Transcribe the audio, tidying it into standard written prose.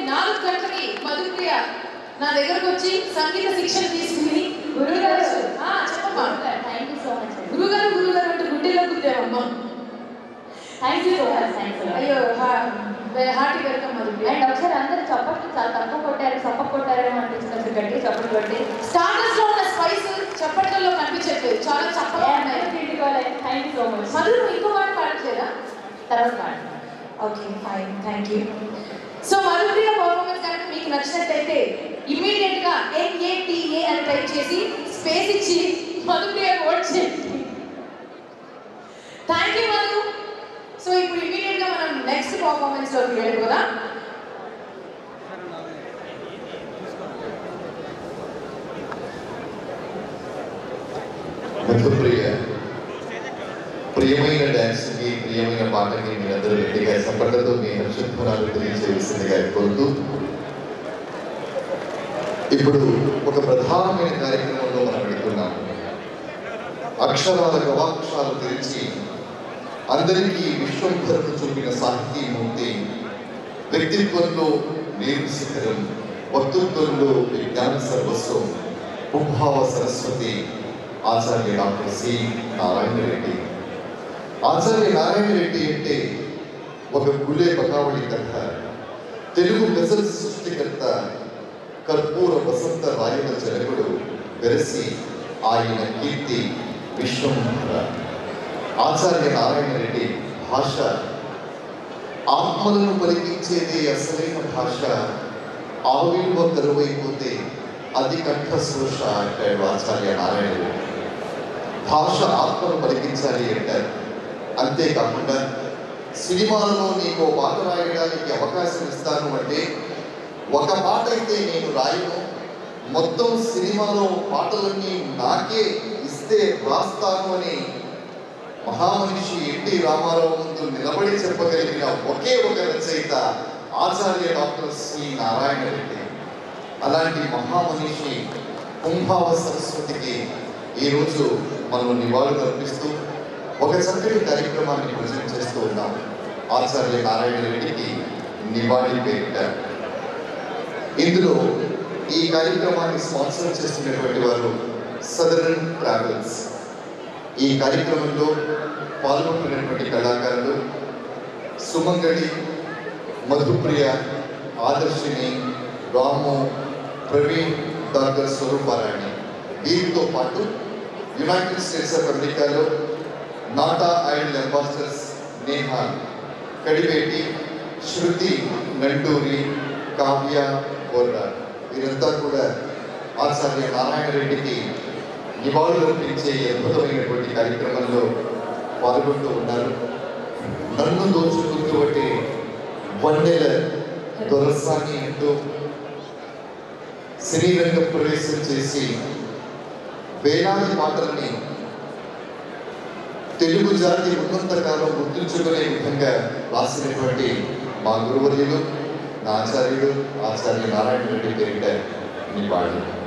4 గంటలకి మధుప్రియ నా దగ్గరకు వచ్చి సంగీత శిక్షణ తీసుకుని గురుగారు చెప్పమ్మా. Thank you so much. గురుగారు అంటే గుడ్డెలో గుద్దామమ్మా. Thank you so much. అయ్యో హార్టీ వెల్కమ్ మధుప్రియ. అండ్ ఒకసారి అందరూ చప్పట్లు చాలా తక్కువ కొట్టారు, చప్పట్లు కొట్టారేమో అనిపిస్తుంది. గట్టి చప్పట్లు కొట్టి స్టార్టర్స్ లో ఉన్న స్పైస్ చప్పట్లలో కనిపించట్లేదు, చాలా చప్పగా ఉన్నాయి. Thank you so much. Madhu నువ్వు ఇంకో మాట పాడట్లేదా? తర్వాత పాడండి. Okay fine, thank you. So Madhupriya performance కనుక మీకు నచ్చినట్టయితే ఇమీడియట్ గా NATA అని టైప్ చేసి స్పేస్ ఇచ్చి మధుప్రియ ఓట్ చేయండి. Thank you Madhu. సో ఇప్పుడు ఇమీడియట్ గా మనం నెక్స్ట్ పర్ఫార్మెన్స్ లోకి వెళ్ళిపోదాం. మధుప్రియ ప్రియమైన డాన్స్కి, ప్రియమైన పాటకి మీరందరూ గట్టిగా సంపర్కంతో మీ హర్షధ్వనాలు తెలియజేసిందిగా కోరుతూ ఇప్పుడు ఒక ప్రధానమైన కార్యక్రమంలో మనం పెడుతున్నాం. అక్షరాల గవాక్షాలు తెరిచి అందరికీ విశ్వంభరను చూపిన సాహితీమూర్తి, వ్యక్తిత్వంలో నీరు శిఖరం, వక్తృత్వంలో విజ్ఞాన సర్వస్వం, పుంభావ సరస్వతి ఆచార్య డాక్టర్ సి నారాయణ రెడ్డి. ఆచార్య నారాయణ రెడ్డి అంటే ఒక గులే బకావళి కథ, తెలుగు గజల్ సృష్టికర్త, కర్పూర వసంత రాయుల జనకుడు, వెరసి ఆయన కీర్తి విశ్వంభర. ఆచార్య నారాయణ రెడ్డి భాష ఆత్మలను పలికించేదే అసలైన భాష. ఆవిర్వ కరువైపోతే అది కంఠశోష అంటాడు ఆచార్య నారాయణ రెడ్డి. భాష ఆత్మను పలికించాలి అంటారు. అంతేకాకుండా సినిమాలలో నీకు పాట రాయడానికి అవకాశం ఇస్తాను అంటే ఒక పాట అయితే నేను రాయను, మొత్తం సినిమాలో పాటలన్నీ నాకే ఇస్తే రాస్తాను అని మహామనిషి ఎన్టీ రామారావు ముందు నిలబడి చెప్పగలిగిన ఒకే ఒక రచయిత ఆచార్య డాక్టర్ సి నారాయణ రెడ్డి. అలాంటి మహామనిషి పుంభావ సరస్వతికి ఈరోజు మనం నివాళులు అర్పిస్తూ ఒక చక్కటి కార్యక్రమాన్ని ప్రజెంట్ చేస్తూ ఉన్నాం. ఆచార్య నారాయణ రెడ్డికి నివాళి పేరిట. ఇందులో ఈ కార్యక్రమాన్ని స్పాన్సర్ చేస్తున్నటువంటి వారు సదరన్ ట్రావెల్స్. ఈ కార్యక్రమంలో పాల్గొంటున్నటువంటి కళాకారులు సుమంగళి, మధుప్రియ, ఆదర్శిని, రాము, ప్రవీణ్, డాక్టర్ స్వరూపారాణి. వీరితో పాటు యునైటెడ్ స్టేట్స్ ఆఫ్ అమెరికాలో NATA idol ambassadors Neha, Kadiveti, Shruti, Nanturi, Kavya, Borra, వీరంతా కూడా ఆచార్య నారాయణ రెడ్డికి నివాళులు అర్పించే అద్భుతమైనటువంటి కార్యక్రమంలో పాల్గొంటూ ఉన్నారు. నన్ను దోచుకుంటూ వన్నెల దొరసాని అంటూ సినీ రంగ ప్రవేశం చేసి వేలాది పాటల్ని తెలుగు జాతి ఉన్నంతకాలం గుర్తుంచుకునే విధంగా రాసినటువంటి మా గురువర్యులు, నా ఆచార్యుడు ఆచార్య నారాయణ రెడ్డి పేరిట నివాళులు.